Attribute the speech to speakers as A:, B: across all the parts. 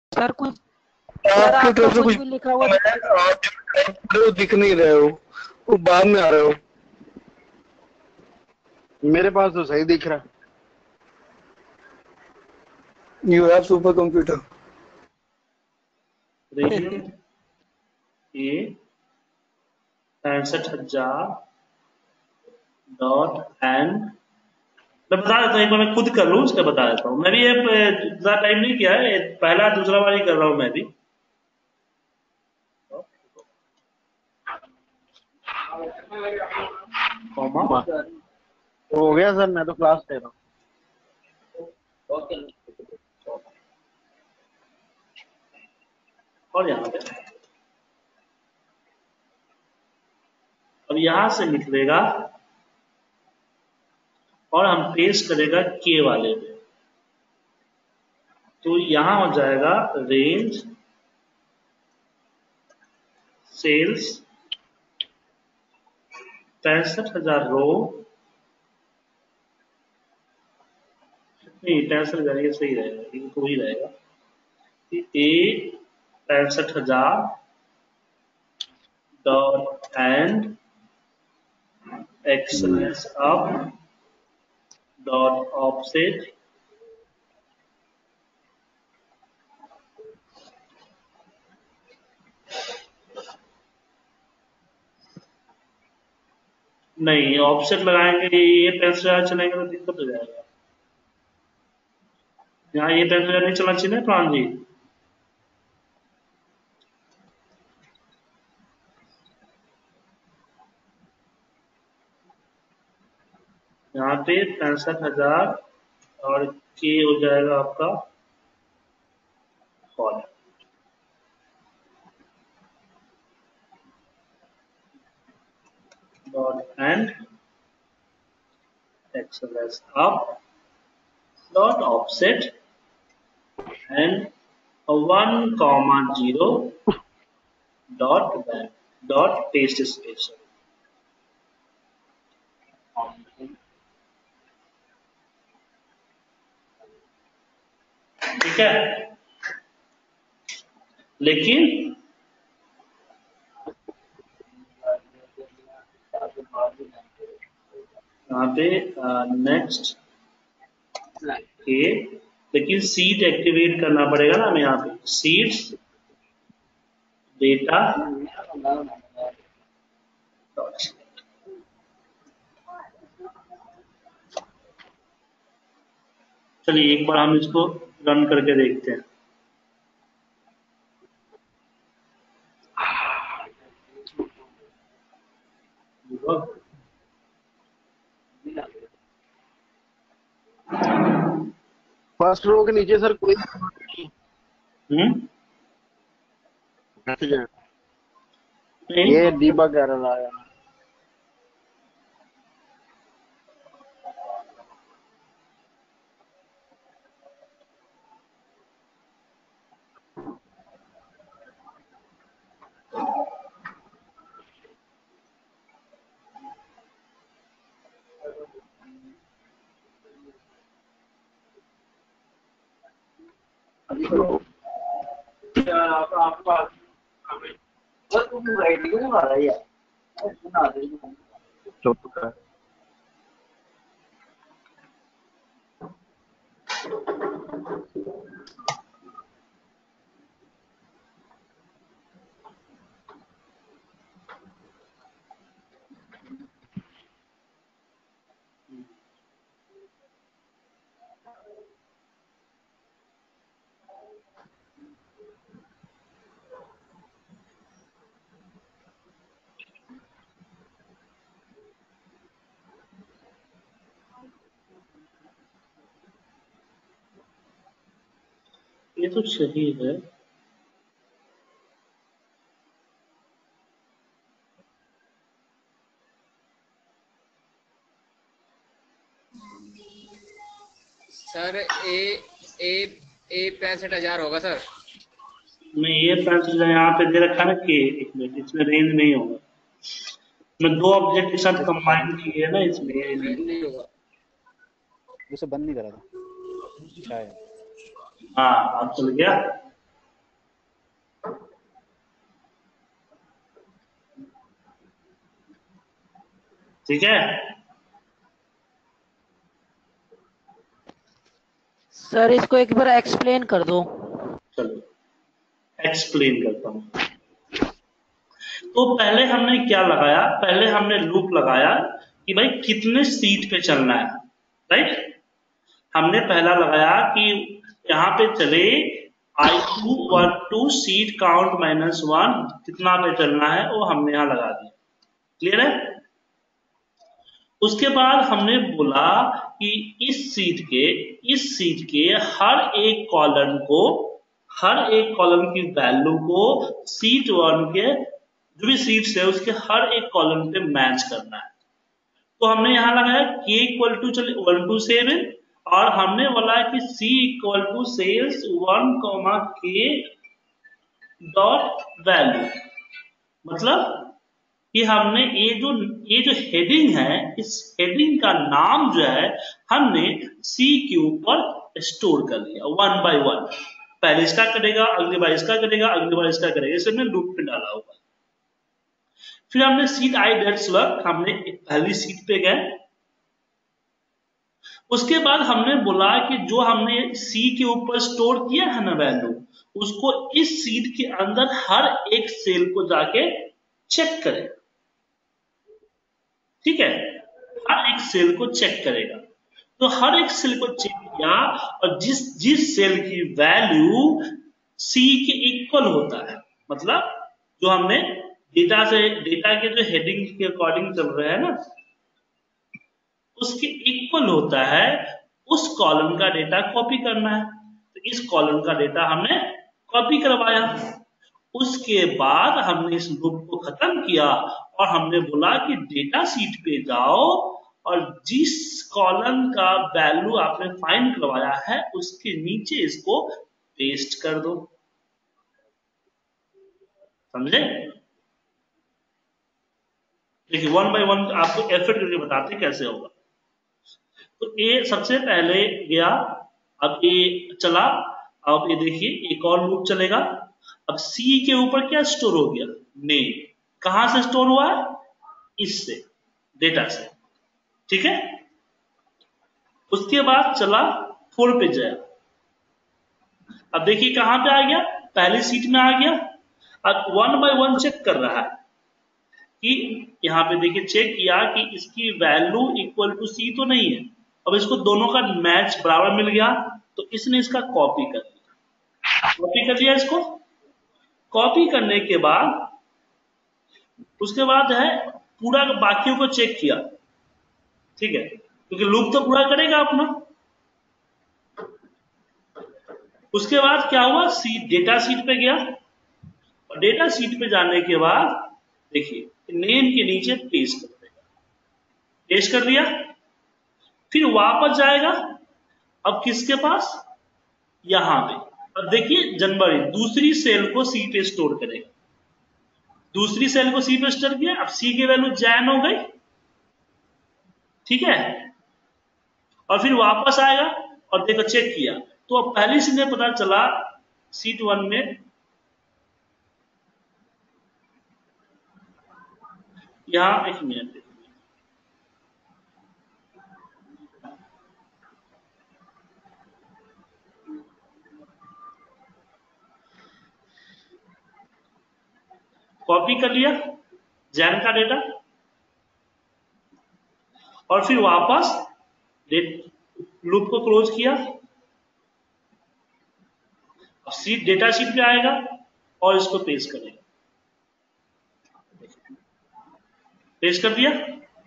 A: Sir कुछ sir
B: आपकी
A: आपका
B: तरफ से
A: कुछ
B: कुछ
A: भी लिखा हुआ
B: आप जो टाइप कर रहे हो दिख नहीं रहे हो, वो बाद में आ रहे हो।
C: मेरे पास तो सही दिख रहा है।
B: You have super computer.
D: Range A 65,000 मैं बता देता हूँ, एक बार मैं खुद कर लूँ उसका बता देता हूँ। मैं भी ये ज्यादा टाइम नहीं किया है, पहला दूसरा बार ही कर रहा हूँ मैं भी। कॉमा
C: हो गया सर, मैं तो क्लास ले रहा हूँ।
D: और यहाँ पे अब यहाँ से निकलेगा और हम पेस्ट करेगा के वाले पे, तो यहाँ हो जाएगा रेंज सेल्स 65,000 रो, नहीं 65,000 ये सही रहेगा, इनको ही रहेगा A 65,000 dot end XLS up dot offset नहीं ऑफसेट लगाएंगे, ये 65,000 चलेंगे तो दिक्कत हो जाएगा। यहाँ ये 65,000 नहीं चलना चाहिए ना प्राण जी। यहाँ पे 65,000 और के हो जाएगा आपका call dot end XLS up dot offset and 1,0 dot paste space. ठीक है, लेकिन यहाँ पे नेक्स्ट के, लेकिन सीट एक्टिवेट करना पड़ेगा ना हमें। यहाँ पे सीट्स डेटा चलिए एक बार हम इसको रन करके देखते हैं।
C: फर्स्ट रो के नीचे सर कोई मैसेज है, ये दीपक एरर आया। चौथा
D: ये तो सही है।
A: सर ए 65,000 होगा सर।
D: नहीं ये 65,000 यहाँ पे दे रखा है ना के, एक मिनट, इसमें रेंज नहीं होगा। मैं दो ऑब्जेक्ट के साथ कंबाइन किए है ना, इसमें ये नहीं
A: होगा।
E: उसे बंद नहीं करा था शायद।
D: हाँ अब चल गया। ठीक है।
E: सर इसको एक बार एक्सप्लेन कर दो।
D: चलो एक्सप्लेन करता हूँ। तो पहले हमने क्या लगाया, पहले हमने लूप लगाया कि भाई कितने सीट पे चलना है, राइट। हमने पहला लगाया कि यहाँ पे चले I2 1 2 सीट काउंट -1 कितना पे चलना है वो हमने यहाँ लगा दिया। क्लियर है। उसके बाद हमने बोला कि इस सीट के हर एक कॉलम की वैल्यू को सीट 1 के जो भी सीट्स है उसके हर एक कॉलम पे मैच करना है। तो हमने यहाँ लगाया k = चलिए 1 to 7 और हमने बोला कि c = cells 1, k dot value. मतलब कि हमने ये जो हेडिंग है, इस हेडिंग का नाम जो है हमने C के ऊपर स्टोर कर लिया 1 by 1। पहले इसका करेगा, अगली बार इसका करेगा, अगली बार इसका करेगा, इसे हमने लूप पे डाला हुआ। फिर हमने सीट i हमने पहली सीट पे गए। उसके बाद हमने बोला कि जो हमने C के ऊपर स्टोर किया है ना वैल्यू, उसको इस सीट के अंदर हर एक सेल को जाके चेक करें। ठीक है, हर एक सेल को चेक करेगा। तो हर एक सेल को चेक किया और जिस सेल की वैल्यू C के इक्वल होता है, मतलब जो हमने डेटा के जो हेडिंग के अकॉर्डिंग चल रहे हैं ना, उसके इक्वल होता है, उस कॉलम का डेटा कॉपी करना है। तो इस कॉलम का डेटा हमने कॉपी करवाया। उसके बाद हमने इस लूप को खत्म किया और हमने बोला कि डेटा शीट पे जाओ और जिस कॉलम का वैल्यू आपने फाइंड करवाया है उसके नीचे इसको पेस्ट कर दो। समझे। देखिए 1 by 1 आपको एफर्ट करके बताते कैसे होगा। तो ये सबसे पहले गया, अब ये चला, अब ये देखिए एक और लूप चलेगा। अब C के ऊपर क्या स्टोर हो गया, नेम। कहां से स्टोर हुआ है, इससे डेटा से। ठीक है। उसके बाद चला 4 पे जाए। अब देखिए कहां पे आ गया, पहली सीट में आ गया। अब 1 by 1 चेक कर रहा है कि यहाँ पे देखिए चेक किया कि इसकी वैल्यू इक्वल टू C तो नहीं है। अब इसको दोनों का मैच बराबर मिल गया तो इसने इसका कॉपी कर लिया। इसको कॉपी करने के बाद उसके बाद है पूरा बाकियों को चेक किया। ठीक है, क्योंकि लूप तो पूरा करेगा अपना। उसके बाद क्या हुआ, डेटा शीट पे गया और डेटा शीट पे जाने के बाद देखिए नेम के नीचे पेस्ट कर देगा। पेस्ट कर दिया, फिर वापस जाएगा। अब किसके पास, यहां पे। अब देखिए जनवरी दूसरी सेल को C पे स्टोर करेगा। दूसरी सेल को C पे स्टोर किया। अब C की वैल्यू जैन हो गई। ठीक है, और फिर वापस आएगा और देखो चेक किया तो अब पहली से पता चला सीट 1 में यहां, एक मिनट कॉपी कर लिया जैन का डेटा और फिर वापस लूप को क्लोज किया। अब सीट डेटा शीट पे आएगा और इसको पेस्ट करेगा। पेस्ट कर दिया,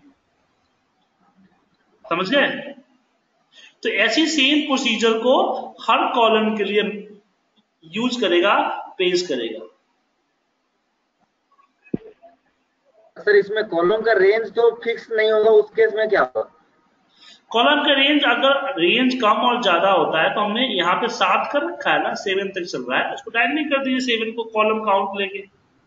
D: समझ गए। तो ऐसी सेम प्रोसीजर को हर कॉलम के लिए यूज करेगा, पेस्ट करेगा।
B: सर इसमें कॉलम का रेंज तो फिक्स नहीं होगा, उस केस में क्या होगा?
D: कॉलम का रेंज, अगर रेंज कम और ज्यादा होता है तो हमने यहाँ पे 7 कर रखा है ना, 7 तक चल रहा है, उसको डायरेक्ट नहीं कर दीजिए 7 को कॉलम काउंट लेके।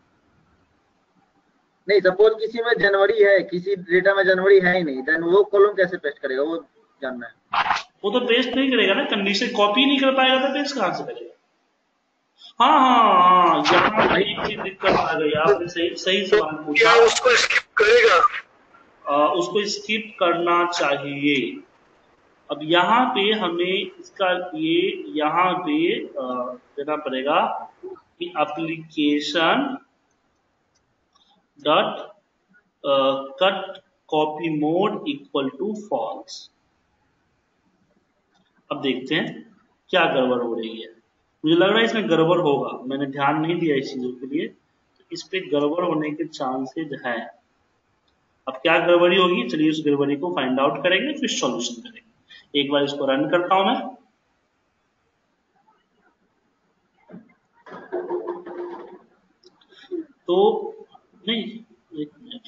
B: नहीं, सपोज किसी में जनवरी है, किसी डेटा में जनवरी है ही नहीं, देन वो कॉलम कैसे पेस्ट करेगा, वो जानना है।
D: वो तो पेस्ट नहीं करेगा ना, कंडीशन कॉपी नहीं कर पाएगा तो पेस्ट कहां से करेगा। हाँ, यहाँ एक चीज दिक्कत आ गई, आपने सही सवाल पूछा।
B: उसको स्किप करेगा?
D: उसको स्किप करना चाहिए। अब यहाँ पे हमें इसका ये यहाँ पे देना पड़ेगा कि application dot cut copy mode equal to false. अब देखते हैं क्या गड़बड़ हो रही है। मुझे लग रहा है इसमें गड़बड़ होगा, मैंने ध्यान नहीं दिया इस चीजों के लिए, तो इस पे गड़बड़ होने के चांसेज हैं। अब क्या गड़बड़ी होगी, चलिए उस गड़बड़ी को फाइंड आउट करेंगे, फिर सॉल्यूशन करेंगे। एक बार इसको रन करता हूं मैं। तो नहीं, एक मिनट,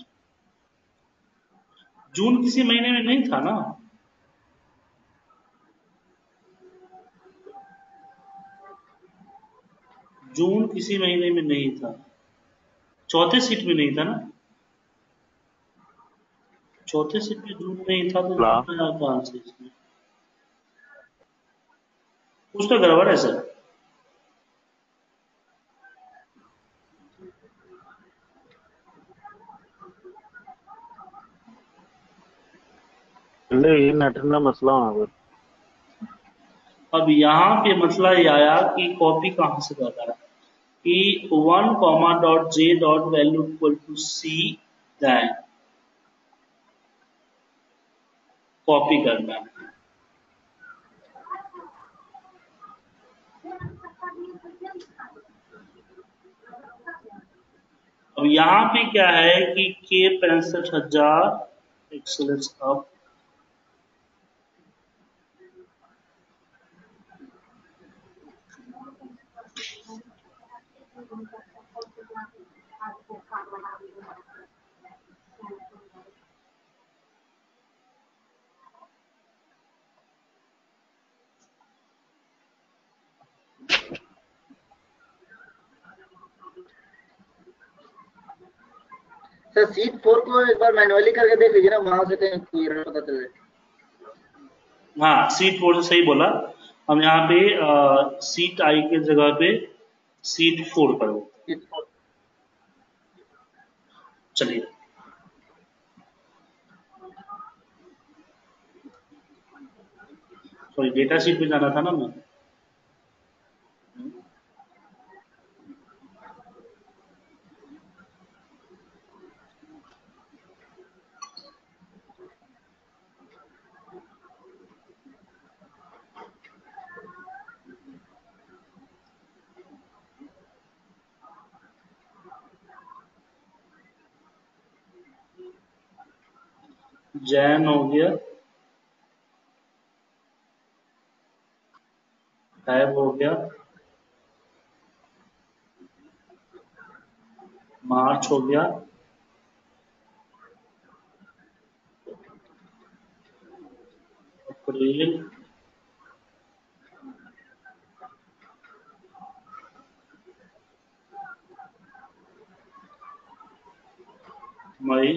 D: जून किसी महीने में नहीं था ना? जून किसी महीने में नहीं था, चौथे सीट में नहीं था ना? चौथे सीट में जून नहीं था, तो कौन से इसमें कुछ तो गड़बड़ है सर।
C: ये नेट का मसला होना।
D: अब यहाँ पे मसला ये आया कि कॉपी कहाँ से कर रहा है कि 1, .j value equal to C then copy करना है। अब यहाँ पे क्या है कि K 65,000 excellence up
B: sir sheet 4 को एक बार मैनुअली करके देख लीजिए ना, वहां से कहीं कोई एरर पता चल जाए।
D: हाँ, सीट 4 से सही बोला। हम यहाँ पे सीट आई के जगह पे सीट 4 करो।
B: सीट 4
D: चलिए, सॉरी डेटा शीट पे जाना था ना मैं। जैन हो गया, फैब हो गया, मार्च हो गया, अप्रैल, मई,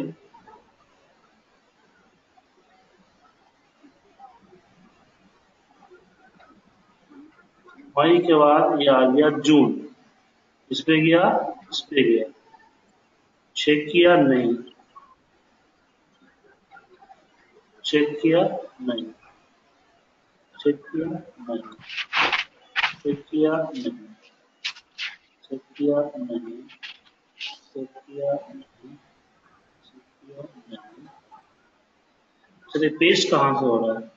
D: मई के बाद ये आ गया जून। इस पे गया, इस पे गया, चेक किया नहीं, चेक किया नहीं, चेक किया नहीं, चेक किया नहीं, चेक किया नहीं, चेक किया नहीं, चेक किया नहीं। चलिए पेस्ट कहाँ से हो रहा है?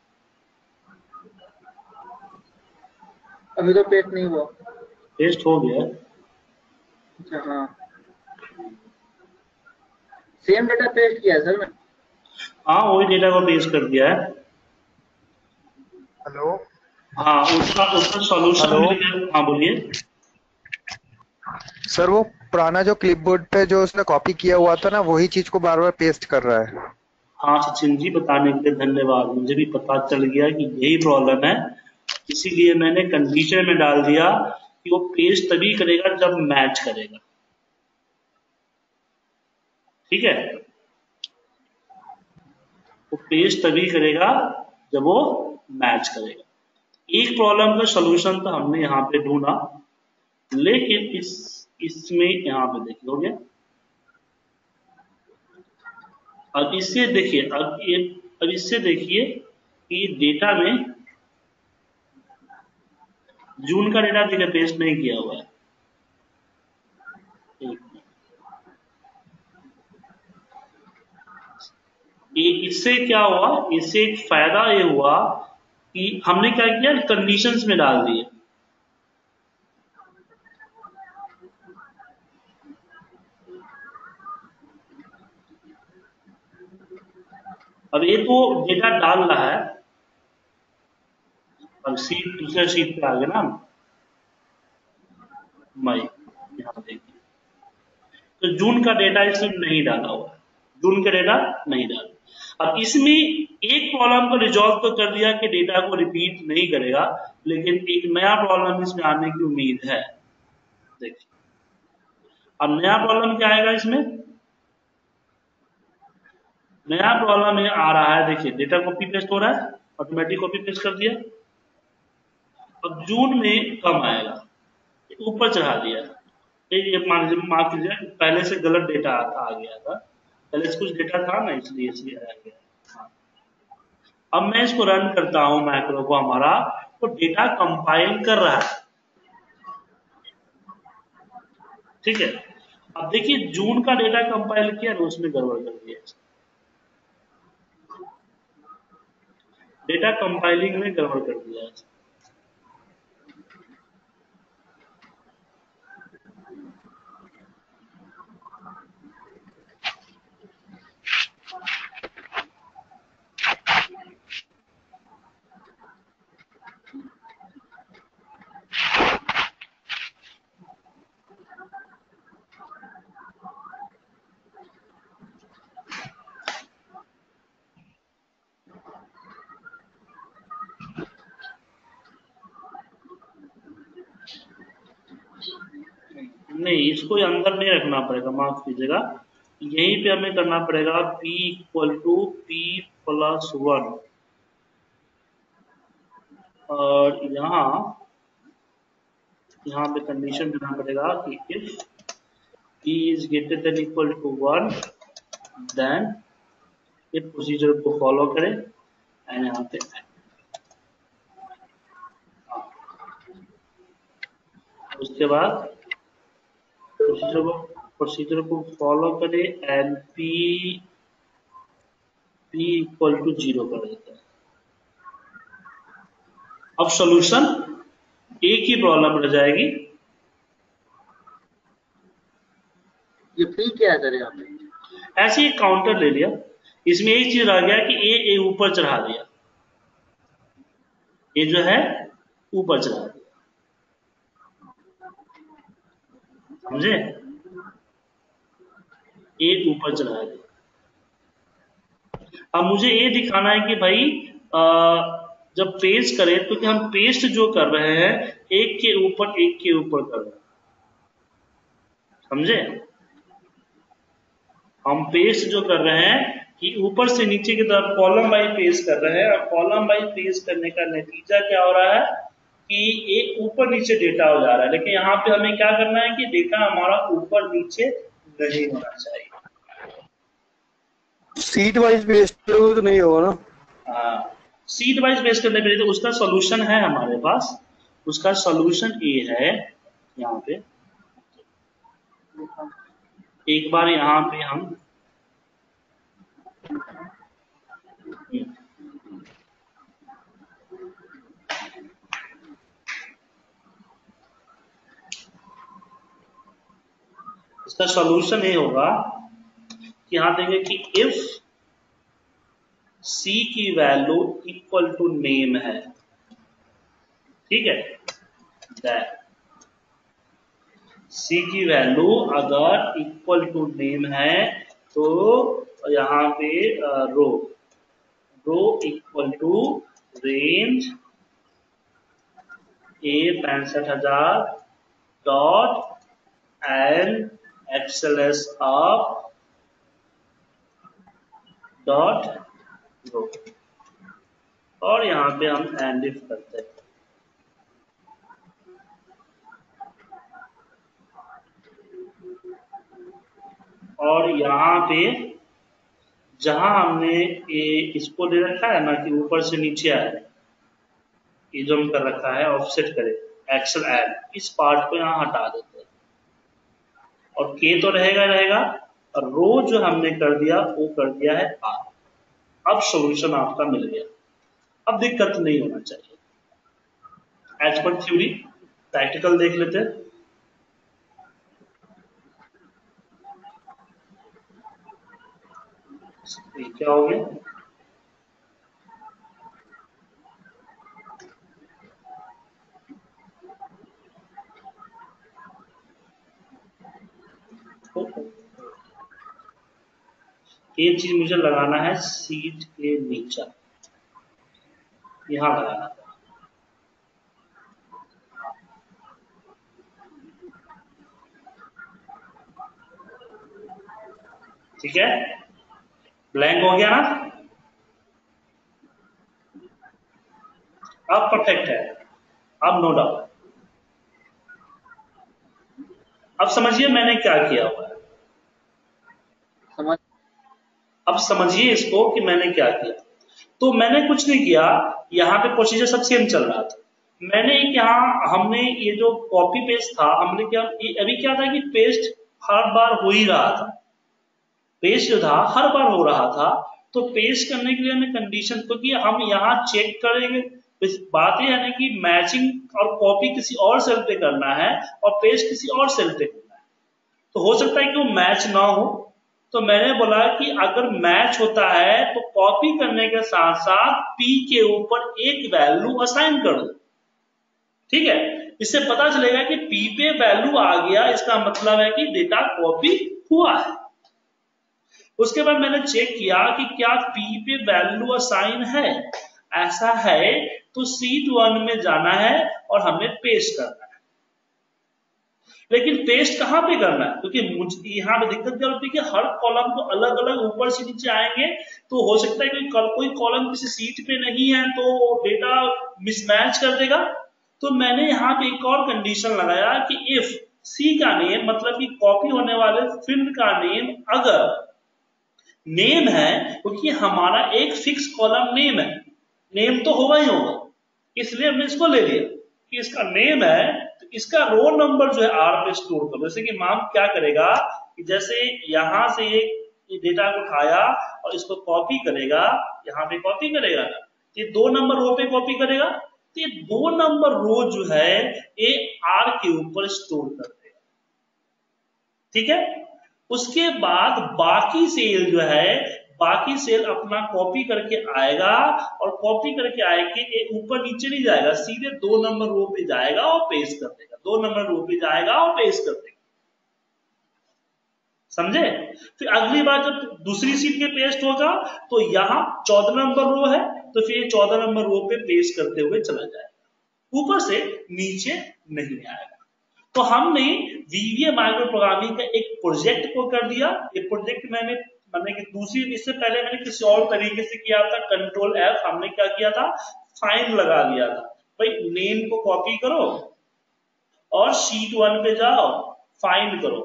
B: अभी तो पेस्ट नहीं हुआ।
D: पेस्ट हो गया।
B: अच्छा हाँ, सेम डेटा पेस्ट किया है सर मैं।
D: हाँ, वही डेटा को पेस्ट कर दिया है।
F: हेलो,
D: हाँ, उसका सॉल्यूशन मिल गया। हाँ बोलिए
F: सर वो पुराना जो क्लिपबोर्ड पे जो उसने कॉपी किया हुआ था ना, वही चीज को बार बार पेस्ट कर रहा है।
D: हाँ सचिन जी, बताने के लिए धन्यवाद। मुझे भी पता चल गया कि यही प्रॉब्लम है, इसीलिए मैंने कंडीशन में डाल दिया कि वो पेस्ट तभी करेगा जब मैच करेगा। ठीक है, वो पेस्ट तभी करेगा जब वो मैच करेगा। एक प्रॉब्लम का सॉल्यूशन तो हमने यहाँ पे ढूंढा, लेकिन इसमें यहाँ पे देखिए हो गया। अब इससे देखिए, अब इससे देखिए कि डेटा में जून का डेटा देखिए पेस्ट नहीं किया हुआ है। एक मिनट। इससे क्या हुआ, इससे एक फायदा ये हुआ कि हमने क्या किया, कंडीशंस में डाल दिए। अब ये तो डेटा डाल रहा है, अब शीट दूसरे शीट पे आ गए ना मई, यहाँ देखिए तो जून का डेटा इसमें नहीं डाला हुआ है, जून का डेटा नहीं डाला। अब इसमें एक प्रॉब्लम को रिजॉल्व तो कर दिया कि डेटा को रिपीट नहीं करेगा, लेकिन एक नया प्रॉब्लम इसमें आने की उम्मीद है। देखिए अब नया प्रॉब्लम क्या आएगा इसमें, नया प्रॉब्लम ये आ रहा है, देखिए डेटा कॉपी पेस्ट हो रहा है, ऑटोमेटिक कॉपी पेस्ट कर दिया। अब जून में कम आएगा, ऊपर चढ़ा दिया। ये मान लीजिए, माफ कीजिए, पहले से गलत डेटा आ गया था, पहले से कुछ डेटा था ना, इसलिए आ गया। हाँ। अब मैं इसको रन करता हूं मैक्रो को हमारा, तो डेटा कंपाइल कर रहा है, ठीक है। अब देखिए जून का डेटा कंपाइल किया तो उसमें गड़बड़ कर दिया, डेटा कंपाइलिंग में गड़बड़ कर दिया। नहीं, इसको अंदर नहीं रखना पड़ेगा, माफ कीजिएगा, यहीं पे हमें करना पड़ेगा p इक्वल टू p+1, और यहाँ पे कंडीशन देना पड़ेगा कि if p is greater than equal to 1, then ये प्रोसीजर को फॉलो करें एंड यहाँ पे उसके बाद प्रोसीजर को फॉलो करें एंड p इक्वल टू 0 कर देता है। अब सॉल्यूशन एक ही प्रॉब्लम रह जाएगी,
B: ये फ्री क्या है सर यहाँ पे?
D: ऐसे ही काउंटर ले लिया, इसमें एक चीज रह गया कि ए ऊपर चढ़ा दिया, ये जो है ऊपर चढ़ा दिया, समझे, ए ऊपर चढ़ा दिया। अब मुझे ये दिखाना है कि भाई जब पेस्ट करें तो कि हम पेस्ट जो कर रहे हैं एक के ऊपर कर रहे हैं, समझे, हम पेस्ट जो कर रहे हैं कि ऊपर से नीचे की तरफ कॉलम वाइज पेस्ट कर रहे हैं, और कॉलम वाइज पेस्ट करने का नतीजा क्या हो रहा है कि एक ऊपर नीचे डेटा हो जा रहा है। लेकिन यहाँ पे हमें क्या करना है कि डेटा हमारा ऊपर नीचे नहीं होना चाहिए।
C: सीट वाइज बेस्ड तो नहीं होगा ना?
D: हाँ, सीट वाइज बेस करने के लिए तो उसका सॉल्यूशन है हमारे पास, उसका सॉल्यूशन ये है, यहाँ पे एक बार यहाँ पे हम इसका सॉल्यूशन ये होगा कि यहाँ देंगे कि इफ C की वैल्यू इक्वल टू नेम है, ठीक है, दैट C की वैल्यू अगर इक्वल टू नेम है तो यहाँ पे row equal to range A 65,000 dot end XLS off dot row, और यहाँ पे हम एंड इफ करते हैं। और यहाँ पे जहां हमने ये इसको ले रखा है ना कि ऊपर से नीचे आए, ये जो हम कर रखा है ऑफसेट करे एक्सल एड, इस पार्ट को यहाँ हटा देते हैं और के तो रहेगा रहेगा, और रो जो हमने कर दिया वो कर दिया है आर। अब सॉल्यूशन आपका मिल गया, अब दिक्कत नहीं होना चाहिए। एज पर थ्योरी प्रैक्टिकल देख लेते हैं। ये क्या हो गया, ये चीज मुझे लगाना है सीट के नीचे, यहां लगाना है। ठीक है, ब्लैंक हो गया ना, अब परफेक्ट है, अब नो डाउट। अब समझिए मैंने क्या किया हुआ है,
B: समझ।
D: अब समझिए इसको कि मैंने क्या किया। तो मैंने कुछ नहीं किया, यहाँ पे प्रोसीजर सब सेम चल रहा था। मैंने यहाँ हमने ये जो कॉपी पेस्ट था, हमने क्या अभी क्या था कि पेस्ट हर बार हो ही रहा था, पेस्ट जो था हर बार हो रहा था। तो पेस्ट करने के लिए हमने कंडीशन तो कि हम यहाँ चेक करेंगे, बात यह है ना कि मैचिंग और कॉपी किसी और सेल पे करना है और पेस्ट किसी और सेल पे करना है, तो हो सकता है कि वो मैच ना हो। तो मैंने बोला कि अगर मैच होता है तो कॉपी करने के साथ साथ पी के ऊपर एक वैल्यू असाइन कर दो। ठीक है, इससे पता चलेगा कि पी पे वैल्यू आ गया, इसका मतलब है कि डेटा कॉपी हुआ है। उसके बाद मैंने चेक किया कि क्या पी पे वैल्यू असाइन है, ऐसा है तो सीट 1 में जाना है और हमें पेस्ट करना है। लेकिन पेस्ट कहां पे करना है, क्योंकि मुझे यहाँ पे दिक्कत क्या होती है कि हर कॉलम को अलग अलग ऊपर से नीचे आएंगे, तो हो सकता है कि कोई कॉलम किसी सीट पे नहीं है तो डेटा मिसमैच कर देगा। तो मैंने यहाँ पे एक और कंडीशन लगाया कि इफ सी का नेम, मतलब कि कॉपी होने वाले फील्ड का नेम अगर नेम है, क्योंकि हमारा एक फिक्स कॉलम नेम है, नेम तो होगा ही होगा, इसलिए हमने इसको ले लिया कि इसका नेम है, तो इसका रोल नंबर जो है आर पे स्टोर करो। जैसे कि मैम क्या करेगा कि जैसे यहां से ये डेटा को उठाया और इसको कॉपी करेगा, यहां पे कॉपी करेगा, ये 2 नंबर रो पे कॉपी करेगा, तो ये 2 नंबर रो जो है ये आर के ऊपर स्टोर कर देगा। ठीक है, उसके बाद बाकी सेल जो है, बाकी सेल अपना कॉपी करके आएगा और कॉपी करके आएगा ऊपर नीचे नहीं जाएगा, सीधे 2 नंबर रो पे जाएगा और पेस्ट कर देगा, 2 नंबर रो पे जाएगा और पेस्ट कर देगा। समझे? फिर अगली बार जब दूसरी सीट पे पेस्ट होगा तो यहाँ 14 नंबर रो है, तो फिर 14 नंबर रो पे पेस्ट करते हुए चला जाएगा, ऊपर से नीचे नहीं आएगा। तो हमने वीवीए माइक्रो प्रोग्रामिंग का एक प्रोजेक्ट को कर दिया। ये प्रोजेक्ट मैंने कि दूसरी, इससे पहले मैंने किसी और तरीके से किया था, कंट्रोल एफ, हमने क्या किया था, फाइंड लगा दिया था, भाई नेम को कॉपी करो और शीट 1 पे जाओ, फाइंड करो,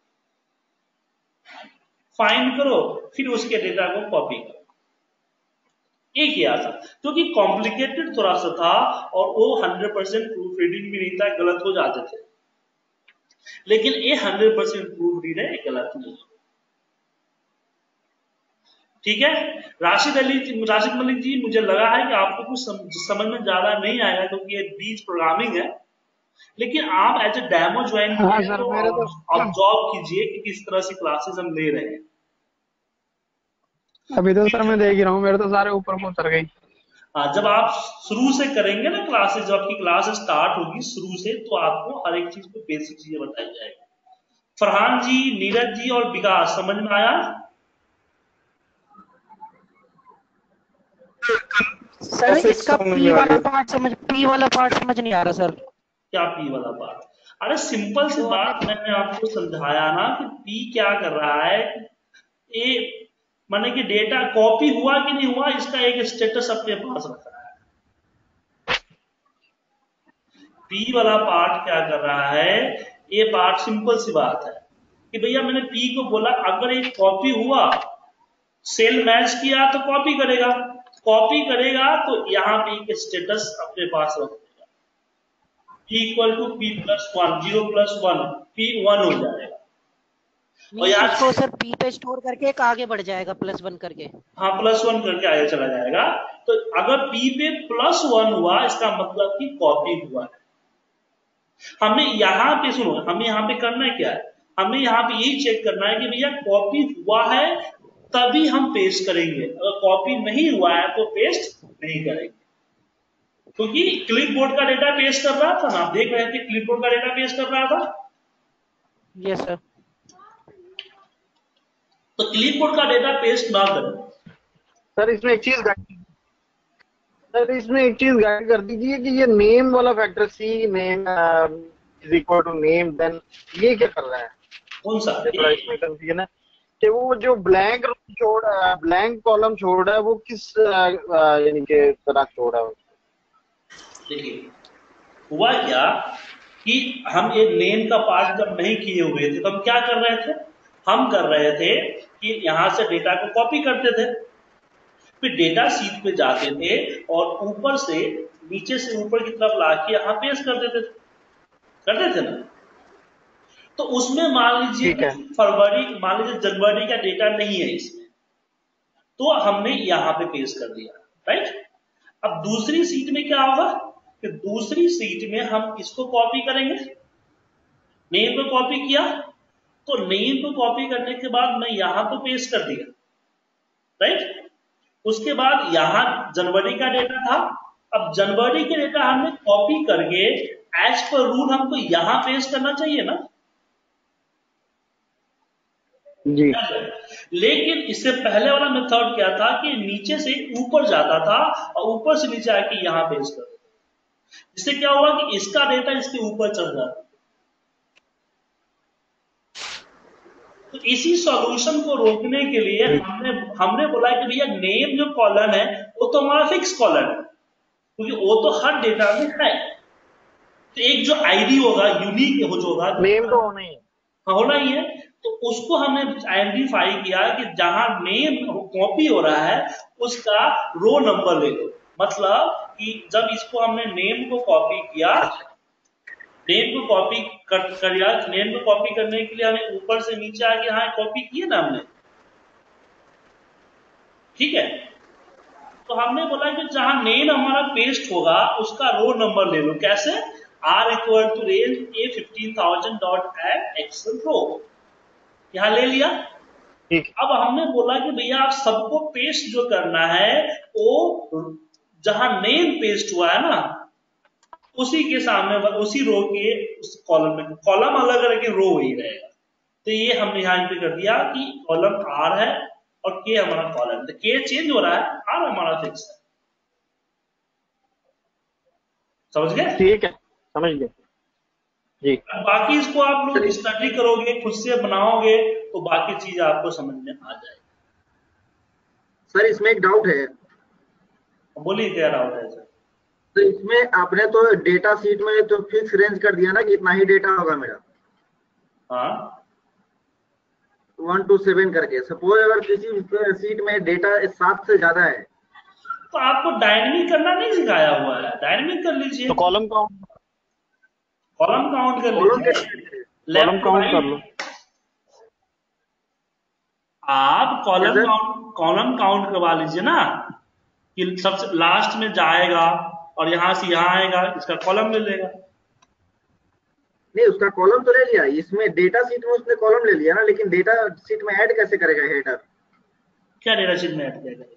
D: फाइंड करो, फिर उसके डेटा को कॉपी करो। ये किया था, क्योंकि कॉम्प्लिकेटेड थोड़ा सा था और वो 100% प्रूफ रीडिंग भी नहीं था, गलत हो जाते थे, लेकिन ये 100% प्रूफ रीड है, गलत नहीं। ठीक है, राशिद मलिक जी, मुझे लगा है कि आपको कुछ समझ में ज्यादा नहीं आएगा क्योंकि ये बीच प्रोग्रामिंग है, लेकिन आप एज ए डेमो ज्वाइन कीजिए तो ऑब्जर्व कीजिए कि किस तरह से क्लासेस हम ले रहे हैं।
C: अभी तो सर मैं देख ही रहा हूँ, मेरे तो सारे ऊपर को उतर गई।
D: जब आप शुरू से करेंगे ना क्लासेस, जब आपकी क्लास स्टार्ट होगी शुरू से, तो आपको हर एक चीज को बेसिक चीजें बताई जाएगी। फरहान जी, नीरज जी और विकास, समझ में आया?
E: सर इसका पी वाला पार्ट समझ नहीं आ रहा सर।
D: क्या पी वाला पार्ट? अरे सिंपल सी बात मैंने आपको समझाया ना कि पी क्या कर रहा है, ये माने कि डेटा कॉपी हुआ कि नहीं हुआ, इसका एक स्टेटस अपने पास रख रहा है। पी वाला पार्ट क्या कर रहा है, ये पार्ट सिंपल सी बात है कि भैया मैंने पी को बोला अगर एक कॉपी हुआ सेल मैच किया तो कॉपी करेगा, कॉपी करेगा तो यहाँ पे एक स्टेटस अपने पास रख देगा, P equal to P plus 1, 0 plus 1, P1 हो जाएगा। और यहाँ
E: इसको सर P पे स्टोर करके एक आगे बढ़ जाएगा +1 करके।
D: हाँ +1 करके आगे चला जाएगा। तो अगर P पे +1 हुआ इसका मतलब कि कॉपी हुआ है। हमें यहाँ पे सुनो, हमें यहाँ पे करना है क्या है, हमें यहाँ पे यही चेक करना है कि भैया कॉपी हुआ है तभी हम पेस्ट करेंगे, अगर कॉपी नहीं हुआ है तो पेस्ट नहीं करेंगे। क्योंकि क्लिपबोर्ड का डेटा पेस्ट कर रहा था ना, आप देख रहे थे क्लिपबोर्ड का डेटा पेस्ट कर रहा था।
E: Yes sir.
D: तो क्लिपबोर्ड का डेटा पेस्ट ना करें।
C: सर इसमें एक चीज गाइड कर दीजिए कि ये नेम वाला factor C name is equal to name, then ये क्या कर रहा है?
D: कौन सा?
C: इसमें कंफ्यूजन है कि वो जो ब्लैंक कॉलम छोड़ा है वो किस यानी कि तरह छोड़ा है?
D: देखिए हुआ क्या कि हम ये नेम का पार्ट जब नहीं किए हुए थे तो हम क्या कर रहे थे, हम कर रहे थे कि यहां से डेटा को कॉपी करते थे, फिर डेटा शीट पे जाते थे और ऊपर से नीचे से ऊपर की तरफ लाके यहाँ पेस्ट कर देते थे ना। तो उसमें मान लीजिए फरवरी, मान लीजिए जनवरी का डेटा नहीं है इसमें, तो हमने यहाँ पे पेस्ट कर दिया, राइट। अब दूसरी सीट में क्या होगा कि दूसरी सीट में हम इसको कॉपी करेंगे, नेम को कॉपी किया, तो नेम को कॉपी करने के बाद मैं यहां तो पेस्ट कर दिया, राइट। उसके बाद यहां जनवरी का डेटा था, अब जनवरी के डेटा हमने कॉपी करके एज पर रूल हमको यहां पेस्ट करना चाहिए ना
C: जी।
D: लेकिन इससे पहले वाला मेथड क्या था कि नीचे से ऊपर जाता था और ऊपर से नीचे आके यहां पेस्ट कर, इससे क्या हुआ कि इसका डेटा इसके ऊपर चल जाता। तो इसी सॉल्यूशन को रोकने के लिए हमने बोला कि भैया नेम जो कॉलम है वो तो हमारा फिक्स कॉलम है, क्योंकि वो तो हर डेटा में है। तो एक जो आईडी होगा, यूनिक हो जो होगा,
C: नेम तो होना ही है,
D: होना ही है। तो उसको हमने आइडेंटिफाई किया कि जहां नेम कॉपी हो रहा है उसका रो नंबर ले लो। मतलब कि जब इसको हमने नेम को कॉपी किया, नेम को कॉपी किया, नेम को कॉपी करने के लिए हमें ऊपर से नीचे आके यहाँ कॉपी किए ना हमने, ठीक है। तो हमने बोला कि जहां नेम हमारा पेस्ट होगा उसका रो नंबर ले लो। कैसे? R equal to range A15000 excel row, यहां ले लिया। अब हमने बोला कि भैया आप सबको पेस्ट जो करना है वो जहां नेम पेस्ट हुआ है ना उसी के सामने, उसी रो के उस कॉलम में, कॉलम अलग करके रो वही रहेगा। तो ये हमने यहां पे कर दिया कि कॉलम R है और K हमारा कॉलम, तो K चेंज हो रहा है, R हमारा फिक्स है। समझ गए? ठीक है,
C: समझ गए जी।
D: बाकी इसको आप लोग स्टडी करोगे, खुद से बनाओगे तो बाकी चीज आपको समझ में आ जाएगी।
B: सर इसमें एक डाउट है।
D: बोलिए क्या डाउट है सर?
B: तो इसमें आपने तो डेटा शीट में तो फिक्स रेंज कर दिया ना कि इतना ही डेटा होगा मेरा,
D: हाँ
B: 1 to 7 करके। सपोज अगर किसी सीट में डेटा 7 से ज्यादा है
D: तो आपको डायनेमिक करना नहीं सिखाया हुआ है, डायनेमिक कर लीजिए।
C: तो कॉलम काउंट
D: कर लीजिए,
C: कॉलम काउंट कर लो
D: आप, कॉलम काउंट करवा लीजिए ना कि सबसे लास्ट में जाएगा और यहां से यहां आएगा, इसका कॉलम ले लेगा।
B: नहीं, उसका कॉलम तो ले लिया, इसमें डेटा शीट में उसने कॉलम ले लिया ना, लेकिन डेटा शीट में ऐड कैसे करेगा हेडर?
D: क्या डेटा शीट में ऐड करेगा?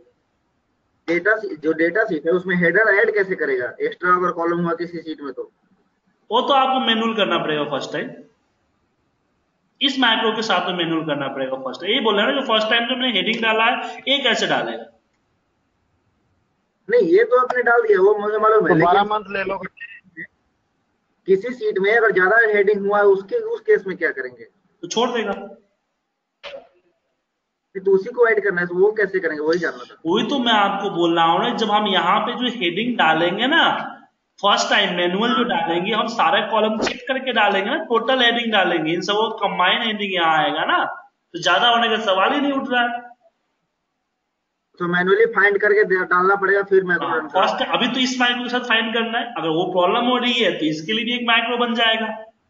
B: डेटा शीट है उसमें हेडर ऐड कैसे करेगा? एक्स्ट्रा अगर कॉलम हुआ किसी शीट में तो
D: वो तो आपको मैनुअल करना पड़ेगा फर्स्ट टाइम, इस मैक्रो के साथ तो मैनुअल करना पड़ेगा फर्स्ट टाइम। ये बोल रहे हैं ना जो फर्स्ट टाइम जो मैंने हेडिंग डाला है ये कैसे डालेगा?
B: नहीं, ये तो आपने डाल दिया, वो मुझे मालूम है।
C: 12 मंथ ले लो।
B: किसी सीट में अगर ज्यादा हेडिंग हुआ है उस केस में क्या करेंगे?
D: तो छोड़ देगा,
B: तो उसी को ऐड करना है, तो वो कैसे करेंगे वही जानना था।
D: वही तो मैं आपको बोल रहा हूँ ना, जब हम यहाँ पे जो हेडिंग डालेंगे ना फर्स्ट टाइम मैनुअल जो डालेंगे, हम सारे कॉलम चेक करके डालेंगे ना, टोटल हेडिंग डालेंगे, इन सब कंबाइन हेडिंग यहाँ आएगा ना, तो ज्यादा होने का सवाल ही नहीं उठ रहा है।
B: तो मैनुअली फाइंड करके डालना पड़ेगा, फिर मैं
D: हाँ, कॉस्ट अभी तो इस माइक्रो के साथ फाइंड करना है, अगर वो प्रॉब्लम हो रही है तो इसके लिए भी एक माइक्रो बन जाएगा।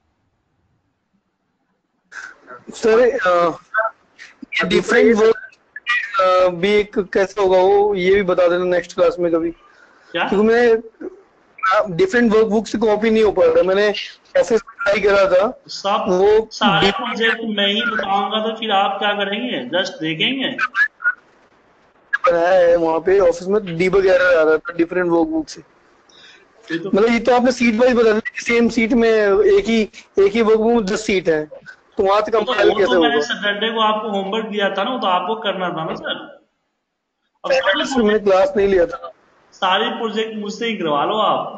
G: सर डिफरेंट वर्क भी एक कैसे होगा वो ये भी बता देना नेक्स्ट क्लास में कभी,
D: क्या
G: क्योंकि मैं डिफरेंट वर्क बुक से कॉपी नहीं हो पा रहा, मैंने ऑफिस में ट्राई करा था
D: सब
G: वो
D: सारे प्रोजेक्ट मैं ही बताऊंगा तो फिर आप क्या करेंगे, जस्ट देखेंगे।
G: बनाया है वहाँ पे ऑफिस में, डीबग एरर आ रहा था डिफरेंट वर्क बुक से।
D: ये तो
G: मतलब ये तो आपने सीट वाइज बता दिया, सेम सीट में एक ही वर्क बुक में 10 सीट है, तो वहां से कंपाइल
D: वो
G: कैसे
D: तो मैंने
G: होगा?
D: सैटरडे को आपको होमवर्क दिया था ना, वो तो आपको करना था ना सर। अब
G: सर मैंने क्लास नहीं लिया था।
D: सारे प्रोजेक्ट मुझसे ही करवा लो आप।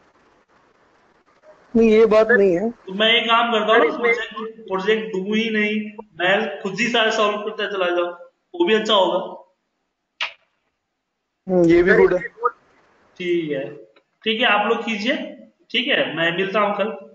G: नहीं ये बात नहीं है।
D: तो मैं एक काम करता हूँ,
B: इसमें
D: प्रोजेक्ट दूं ही नहीं, मैं खुद ही सारे सॉल्व करता चला जाऊं, वो भी अच्छा होगा।
G: ये भी
B: सर
G: गुड है।
B: इसमें
D: ठीक है, ठीक है, आप लोग कीजिए। ठीक है, मैं मिलता हूँ कल।